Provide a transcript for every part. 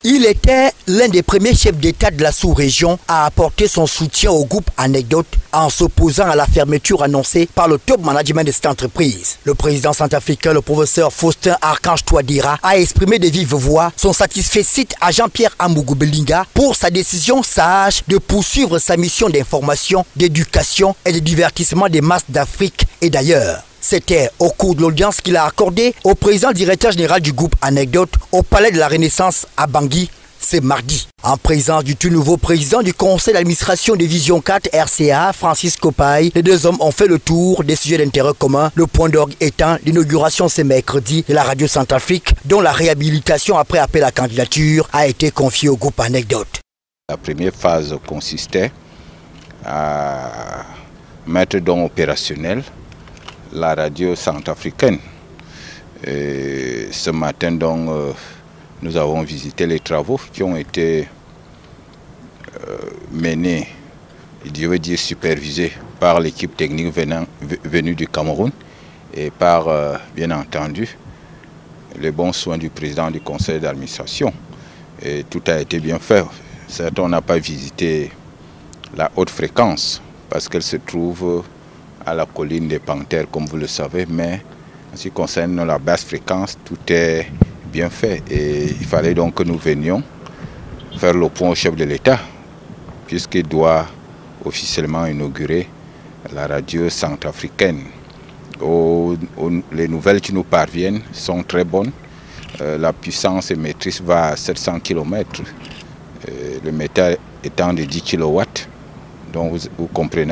Il était l'un des premiers chefs d'État de la sous-région à apporter son soutien au groupe Anecdote en s'opposant à la fermeture annoncée par le top management de cette entreprise. Le président centrafricain, le professeur Faustin Archange Touadéra, a exprimé de vive voix son satisfait à Jean-Pierre Amougou Belinga pour sa décision sage de poursuivre sa mission d'information, d'éducation et de divertissement des masses d'Afrique et d'ailleurs. C'était au cours de l'audience qu'il a accordée au président directeur général du groupe Anecdote au Palais de la Renaissance à Bangui, ce mardi. En présence du tout nouveau président du conseil d'administration de Vision 4 RCA, Francis Kopaï, les deux hommes ont fait le tour des sujets d'intérêt commun, le point d'orgue étant l'inauguration ce mercredi de la radio Centrafrique, dont la réhabilitation après appel à candidature a été confiée au groupe Anecdote. La première phase consistait à mettre donc opérationnel la radio centrafricaine. Ce matin, donc, nous avons visité les travaux qui ont été menés, je veux dire supervisés, par l'équipe technique venue du Cameroun et par, bien entendu, les bons soins du président du conseil d'administration. Et tout a été bien fait. Certes, on n'a pas visité la haute fréquence parce qu'elle se trouve à la colline des Panthères, comme vous le savez, mais en ce qui concerne la basse fréquence, tout est bien fait. Et il fallait donc que nous venions faire le point au chef de l'État, puisqu'il doit officiellement inaugurer la radio centrafricaine. Les nouvelles qui nous parviennent sont très bonnes. La puissance émettrice va à 700 km, le métal étant de 10 kW. Donc vous comprenez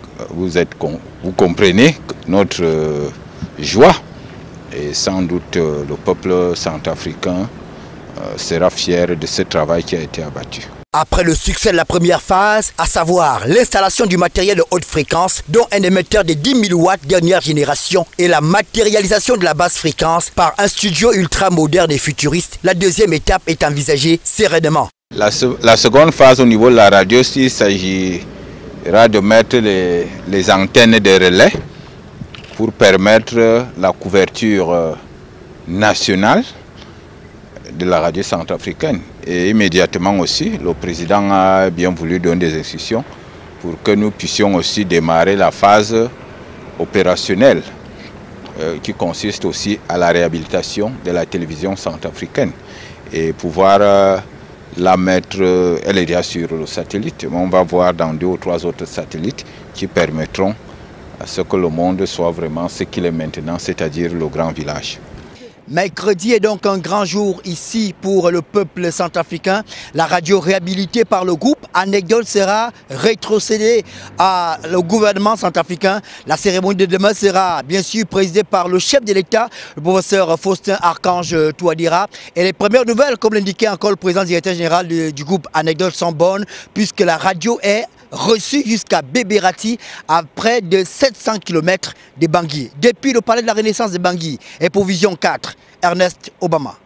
vous comprenez notre joie et sans doute le peuple centrafricain sera fier de ce travail qui a été abattu. Après le succès de la première phase, à savoir l'installation du matériel de haute fréquence, dont un émetteur de 10 000 watts dernière génération, et la matérialisation de la basse fréquence par un studio ultra moderne et futuriste, la deuxième étape est envisagée sereinement. La seconde phase au niveau de la radio, il s'agira de mettre les antennes de relais pour permettre la couverture nationale de la radio centrafricaine. Et immédiatement aussi, le président a bien voulu donner des instructions pour que nous puissions aussi démarrer la phase opérationnelle qui consiste aussi à la réhabilitation de la télévision centrafricaine et pouvoir la mettre, elle est déjà sur le satellite, mais on va voir dans 2 ou 3 autres satellites qui permettront à ce que le monde soit vraiment ce qu'il est maintenant, c'est-à-dire le grand village. Mercredi est donc un grand jour ici pour le peuple centrafricain. La radio réhabilitée par le groupe Anecdote sera rétrocédée au gouvernement centrafricain. La cérémonie de demain sera bien sûr présidée par le chef de l'État, le professeur Faustin Archange Touadéra. Et les premières nouvelles, comme l'indiquait encore le président directeur général du groupe Anecdote, sont bonnes puisque la radio est reçue jusqu'à Bébérati à près de 700 km de Bangui. Depuis le palais de la Renaissance de Bangui et pour Vision 4, Ernest Obama.